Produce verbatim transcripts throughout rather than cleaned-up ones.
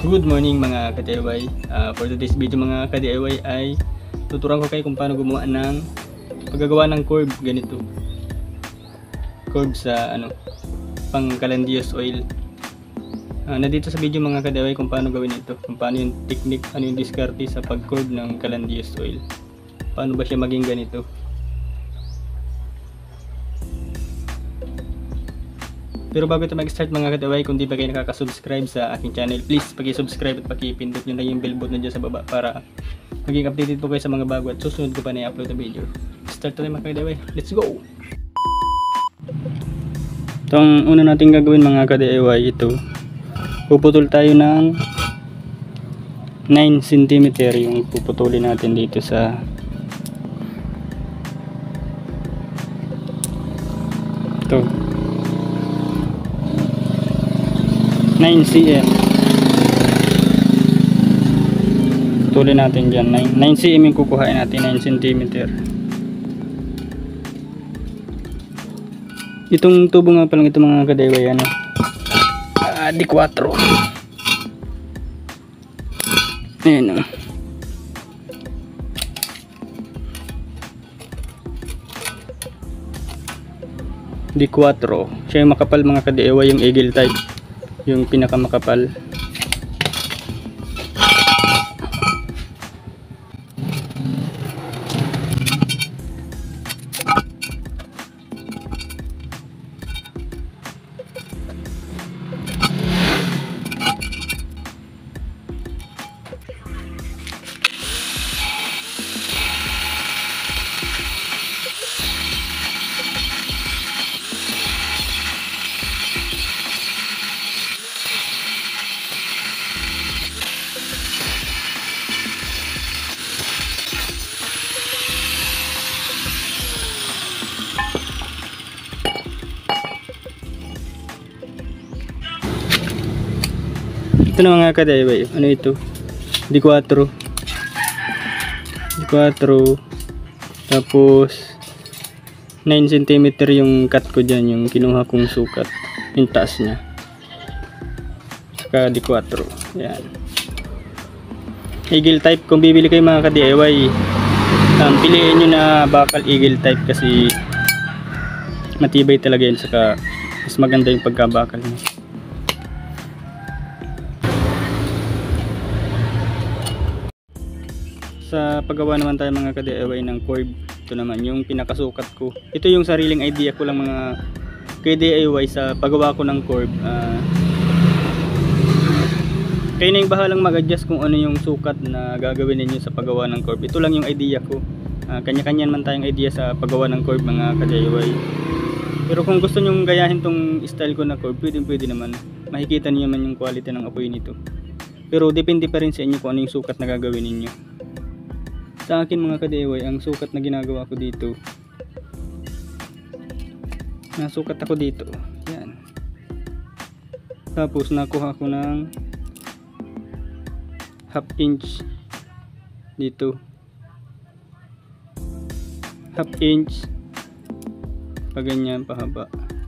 Good morning mga ka-D I Y. Uh, for today's video mga ka-D I Y ay tuturuan ko kayo kung paano gumawa ng paggagawa ng curve ganito. Curve sa ano, pang calendius oil. Uh, nandito sa video mga ka-D I Y kung paano gawin ito, kung paano yung technique, ano yung diskarte sa pag-curve ng calendius oil. Paano ba siya maging ganito? Pero bago ito mag-start mga ka-D I Y, kung di pa kayo nakaka-subscribe sa aking channel, please paki-subscribe at paki-pindot nyo na yung bell button na dyan sa baba para maging updated po kayo sa mga bago at susunod ko pa na i-upload na video. Start tayo mga ka-D I Y, let's go! Itong una natin gagawin mga ka-D I Y, ito puputol tayo ng nine centimeter yung puputulin natin dito sa ito nine centimeters. Putulin natin dyan nine centimeters yung kukuhain natin, nine centimeter. Itong tubo nga palang ito mga ka-D I Y, ano, ah, di four. Ayan o. Di four. Siya yung makapal mga ka-D I Y, yung eagle type, yung pinakamakapal. Ito na mga ka-D I Y, ano ito? Di four. Di four. Tapos nine centimeter yung cut ko dyan, yung kinuha kong sukat, yung taas nya. Saka di four. Yan. Eagle type, kung bibili kayo mga ka-D I Y, um, piliin nyo na bakal eagle type kasi matibay talaga yun, saka mas maganda yung pagkabakal nyo. Sa paggawa naman tayo mga ka-D I Y ng curve, ito naman yung pinakasukat ko. Ito yung sariling idea ko lang mga ka-D I Y sa paggawa ko ng curve. Uh, kayo na yung bahalang mag-adjust kung ano yung sukat na gagawin ninyo sa paggawa ng curve. Ito lang yung idea ko. Uh, Kanya-kanya naman tayong idea sa paggawa ng curve mga ka-D I Y. Pero kung gusto nyo gayahin tong style ko na curve, pwede pwede naman. Makikita niyo naman yung quality ng apoy nito. Pero depende pa rin sa inyo kung ano yung sukat na gagawin ninyo. Sa akin mga ka-D I Y, ang sukat na ginagawa ko dito, nasukat ako dito, yan. Tapos nakuha ko ng half inch dito, half inch pa ganyan pahaba,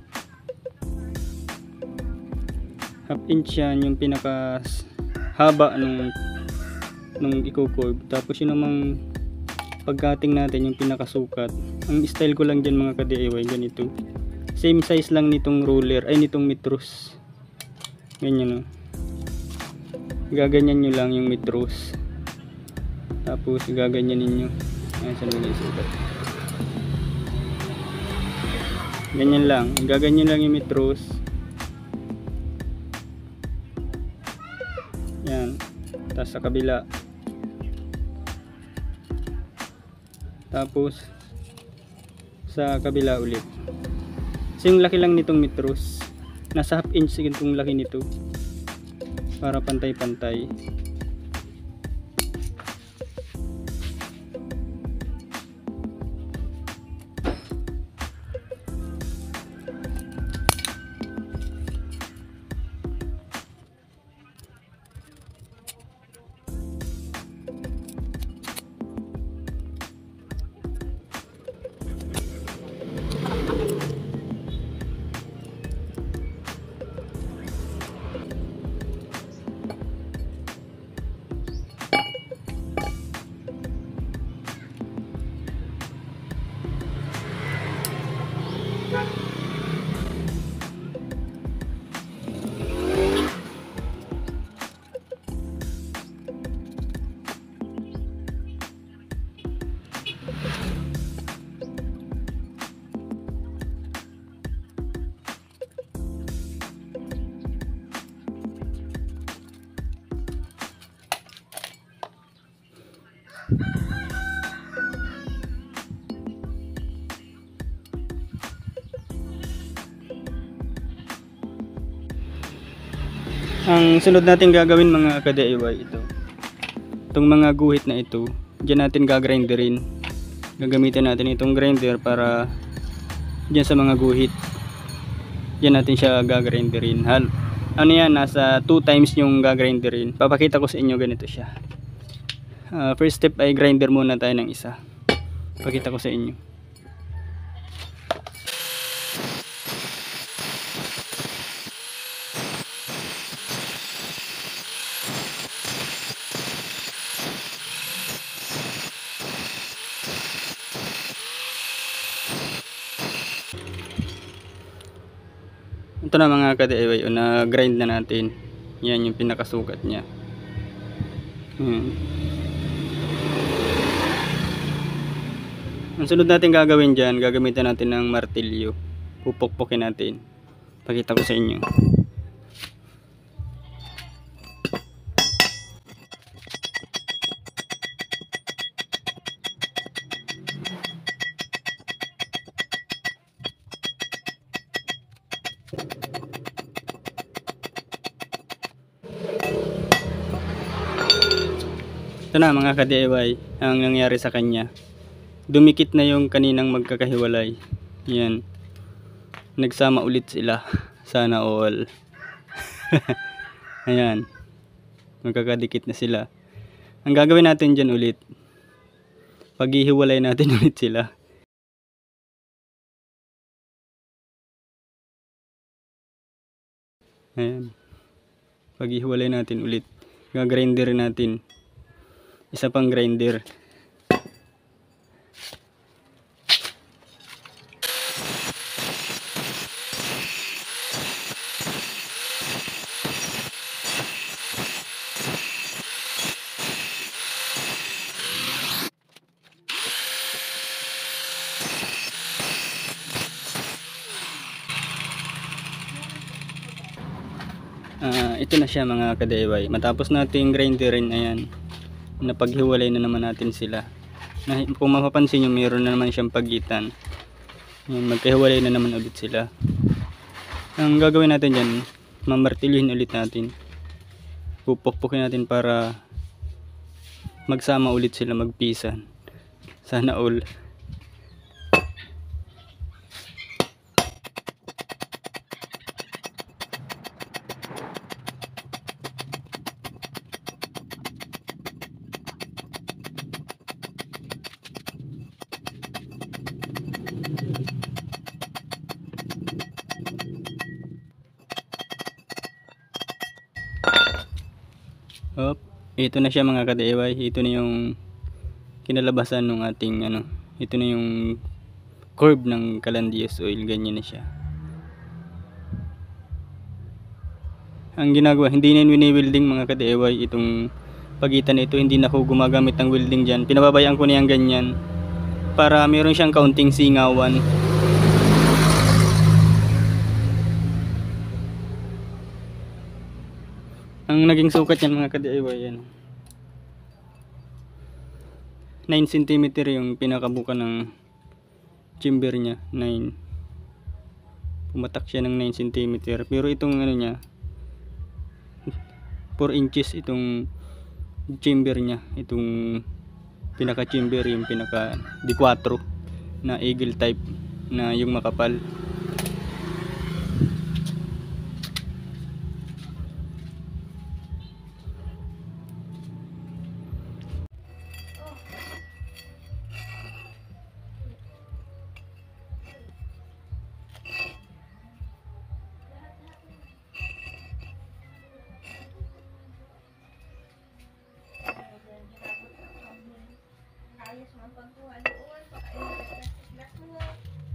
half inch yan yung pinaka haba nung nung i-curve. Tapos yun namang pagkating natin yung pinakasukat. Ang style ko lang dyan mga ka-D I Y, ganito, same size lang nitong ruler, ay nitong metros, ganyan o. Gaganyan nyo lang yung metros, tapos gaganyan ninyo. Ayan, saan nila isukat, ganyan lang, gaganyan lang yung metros. Yan, tapos sa kabila, tapos sa kabila ulit. So yung laki lang nitong metros, nasa half inch itong laki nito para pantay-pantay. Ang sunod natin gagawin mga ka-D I Y, ito. Itong mga guhit na ito, diyan natin gagrinderin. Gagamitin natin itong grinder para diyan sa mga guhit. Diyan natin siya gagrinderin. Hal, ano yan, nasa two times yung gagrinderin. Papakita ko sa inyo, ganito siya. Uh, first step ay grinder muna tayo ng isa. Pakita ko sa inyo. Ito na mga ka-D I Y, o na grind na natin. Yan yung pinakasukat niya. Hmm. Ang sunod natin gagawin dyan, gagamitan natin ng martilyo. Pupukpukin natin. Pakita ko sa inyo. Ito na mga ka-D I Y, ang nangyari sa kanya. Dumikit na yung kaninang magkakahiwalay. Yan. Nagsama ulit sila. Sana all. Ayan. Magkakadikit na sila. Ang gagawin natin dyan ulit, paghihiwalay natin ulit sila. Ayan. Paghihiwalay natin ulit. Gagrinder natin. Isa pang grinder. Uh, ito na siya mga ka-D I Y. Matapos natin grinderin, ayan, napaghiwalay na naman natin sila. Na, kung mapapansin nyo, mayroon na naman siyang pagitan. Ayan, magkahiwalay na naman ulit sila. Ang gagawin natin dyan, mamartilyohin ulit natin. Pupukpukin natin para magsama ulit sila, magpisan. Sana all. Hop, ito na siya mga ka-D I Y. Ito na yung kinalabasan ng ating ano. Ito na yung curve ng Calandrias oil. Ganyan na siya. Ang ginagawa, hindi na wini-welding mga ka-D I Y. Itong pagitan na ito, hindi na ako gumagamit ng welding dyan. Pinababayaan ko na yan ganyan para meron siyang kaunting singawan. Ang naging sukat yan mga ka-D I Y, yan nine centimeter yung pinakabuka ng chamber nya. Nine, pumatak siya ng nine centimeter. Pero itong ano nya, four inches itong chamber nya. Itong pinaka chamber, yung pinaka D four na eagle type na yung makapal. Ayos man pagkuha doon, pakain mo sa mo.